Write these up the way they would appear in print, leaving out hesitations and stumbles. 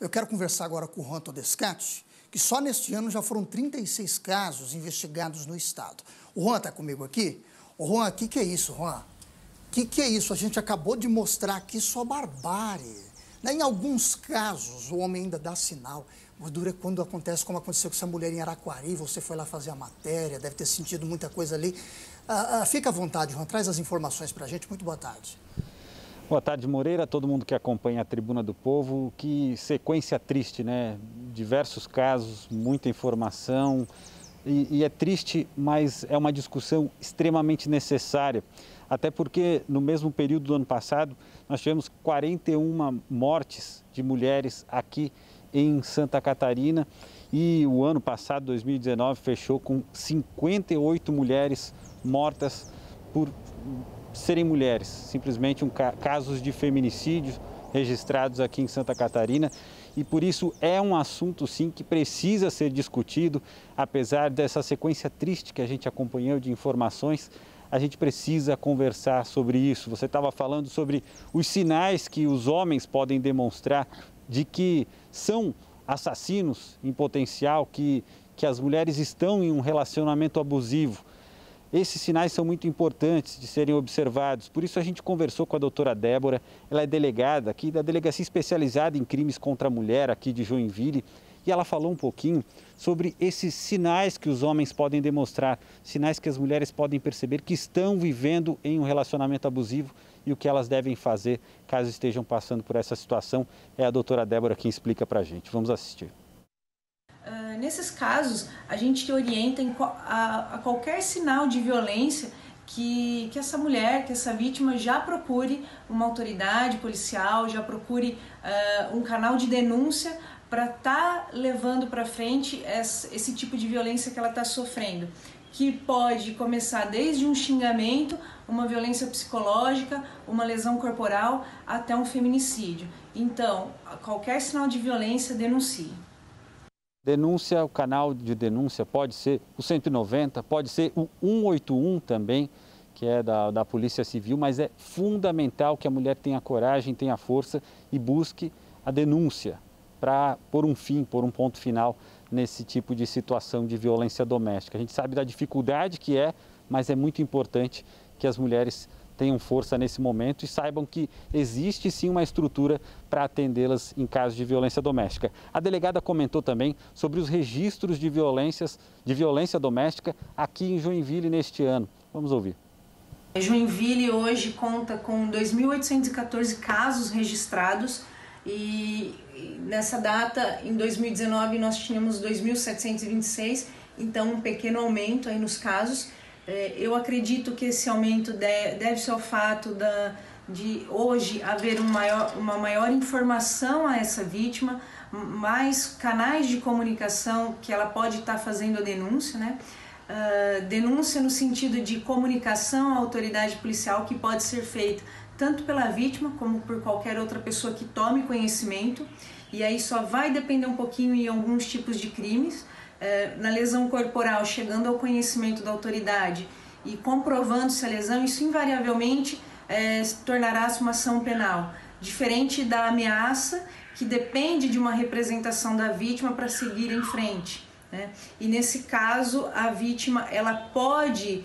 Eu quero conversar agora com o Juan Todescati, que só neste ano já foram 36 casos investigados no estado. O Juan está comigo aqui. Ô Juan, o que é isso, Juan? O que é isso? A gente acabou de mostrar aqui só barbárie. Né? Em alguns casos, o homem ainda dá sinal. O duro é quando acontece como aconteceu com essa mulher em Araquari, você foi lá fazer a matéria, deve ter sentido muita coisa ali. Fica à vontade, Juan, traz as informações para a gente. Muito boa tarde. Boa tarde, Moreira, todo mundo que acompanha a Tribuna do Povo. Que sequência triste, né? Diversos casos, muita informação. E é triste, mas é uma discussão extremamente necessária. Até porque no mesmo período do ano passado, nós tivemos 41 mortes de mulheres aqui em Santa Catarina. E o ano passado, 2019, fechou com 58 mulheres mortas por serem mulheres, simplesmente casos de feminicídio registrados aqui em Santa Catarina. E por isso é um assunto, sim, que precisa ser discutido, apesar dessa sequência triste que a gente acompanhou de informações. A gente precisa conversar sobre isso. Você estava falando sobre os sinais que os homens podem demonstrar de que são assassinos em potencial, que as mulheres estão em um relacionamento abusivo. Esses sinais são muito importantes de serem observados. Por isso a gente conversou com a doutora Débora, ela é delegada aqui da Delegacia Especializada em Crimes contra a Mulher aqui de Joinville, e ela falou um pouquinho sobre esses sinais que os homens podem demonstrar, sinais que as mulheres podem perceber que estão vivendo em um relacionamento abusivo e o que elas devem fazer caso estejam passando por essa situação. É a doutora Débora quem explica para a gente. Vamos assistir. Nesses casos, a gente orienta a qualquer sinal de violência que essa mulher, que essa vítima já procure uma autoridade policial, já procure um canal de denúncia para estar levando para frente esse tipo de violência que ela está sofrendo, que pode começar desde um xingamento, uma violência psicológica, uma lesão corporal, até um feminicídio. Então, qualquer sinal de violência, denuncie. Denúncia, o canal de denúncia pode ser o 190, pode ser o 181 também, que é da Polícia Civil, mas é fundamental que a mulher tenha coragem, tenha força e busque a denúncia para pôr um fim, pôr um ponto final nesse tipo de situação de violência doméstica. A gente sabe da dificuldade que é, mas é muito importante que as mulheres tenham força nesse momento e saibam que existe sim uma estrutura para atendê-las em casos de violência doméstica. A delegada comentou também sobre os registros de violência doméstica aqui em Joinville neste ano. Vamos ouvir. Joinville hoje conta com 2.814 casos registrados e nessa data, em 2019, nós tínhamos 2.726, então um pequeno aumento aí nos casos. Eu acredito que esse aumento deve ser ao fato de hoje haver uma maior informação a essa vítima, mais canais de comunicação que ela pode estar fazendo a denúncia, né? Denúncia no sentido de comunicação à autoridade policial que pode ser feita tanto pela vítima como por qualquer outra pessoa que tome conhecimento, e aí só vai depender um pouquinho em alguns tipos de crimes. Na lesão corporal, chegando ao conhecimento da autoridade e comprovando-se a lesão, isso invariavelmente tornará-se uma ação penal, diferente da ameaça, que depende de uma representação da vítima para seguir em frente, né? E nesse caso, a vítima ela pode,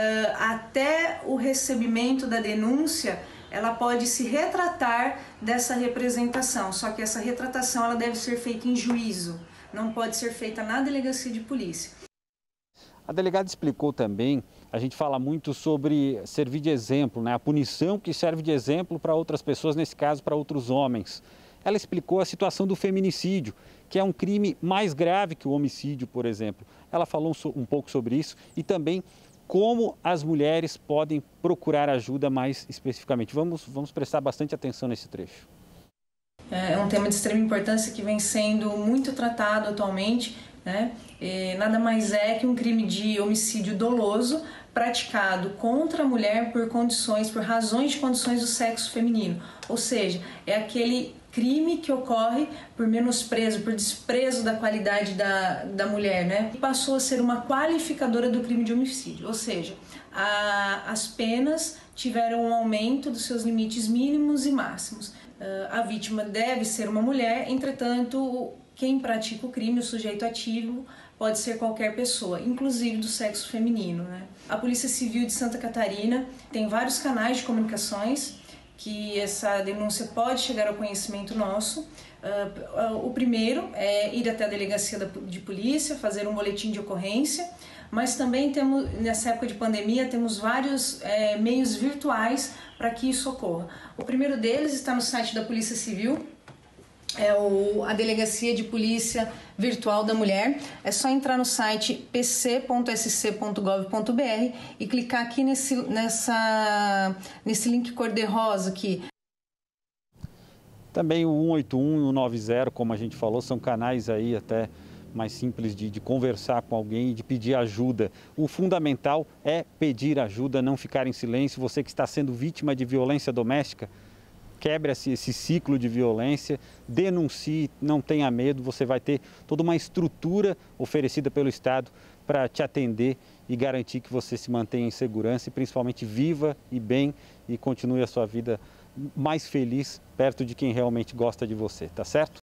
até o recebimento da denúncia, ela pode se retratar dessa representação, só que essa retratação ela deve ser feita em juízo, não pode ser feita na delegacia de polícia. A delegada explicou também, a gente fala muito sobre servir de exemplo, né? A punição que serve de exemplo para outras pessoas, nesse caso para outros homens. Ela explicou a situação do feminicídio, que é um crime mais grave que o homicídio, por exemplo. Ela falou um pouco sobre isso e também como as mulheres podem procurar ajuda mais especificamente. Vamos prestar bastante atenção nesse trecho. É um tema de extrema importância que vem sendo muito tratado atualmente, né? Nada mais é que um crime de homicídio doloso praticado contra a mulher por razões de condições do sexo feminino. Ou seja, é aquele crime que ocorre por menosprezo, por desprezo da qualidade da mulher, né? E passou a ser uma qualificadora do crime de homicídio, ou seja, as penas tiveram um aumento dos seus limites mínimos e máximos. A vítima deve ser uma mulher, entretanto, quem pratica o crime, o sujeito ativo, pode ser qualquer pessoa, inclusive do sexo feminino, né? A Polícia Civil de Santa Catarina tem vários canais de comunicações que essa denúncia pode chegar ao conhecimento nosso. O primeiro é ir até a delegacia de polícia, fazer um boletim de ocorrência, mas também temos, nessa época de pandemia, temos vários meios virtuais para que isso ocorra. O primeiro deles está no site da Polícia Civil, a Delegacia de Polícia Virtual da Mulher. É só entrar no site pc.sc.gov.br e clicar aqui nesse link cor-de-rosa aqui. Também o 181 e o 90, como a gente falou, são canais aí até mais simples de conversar com alguém e de pedir ajuda. O fundamental é pedir ajuda, não ficar em silêncio. Você que está sendo vítima de violência doméstica, quebre esse ciclo de violência, denuncie, não tenha medo, você vai ter toda uma estrutura oferecida pelo Estado para te atender e garantir que você se mantenha em segurança e principalmente viva e bem e continue a sua vida mais feliz perto de quem realmente gosta de você, tá certo?